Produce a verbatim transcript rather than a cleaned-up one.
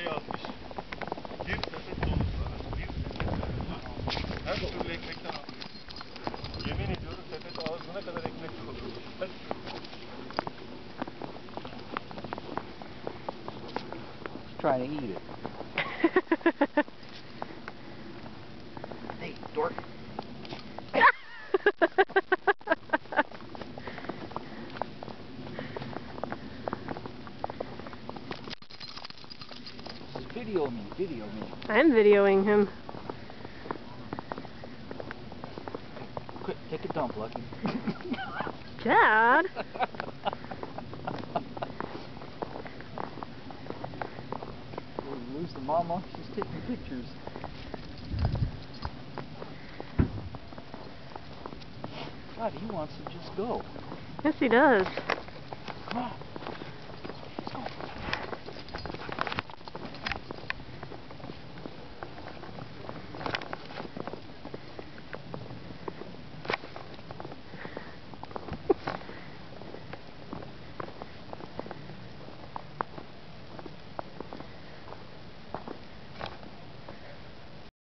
yazmış. Bir sepet dolusu var. Bir sepet. Her türlü ekmekten almış. Yemin ediyorum sepet ağzına kadar ekmek doluymuş. Her türlü. Trying to eat it. Hey, dork. Video me, video me. I'm videoing him. Quick, take a dump, Lucky. Dad? Where's the mama? She's taking pictures. God, he wants to just go. Yes, he does. Come on.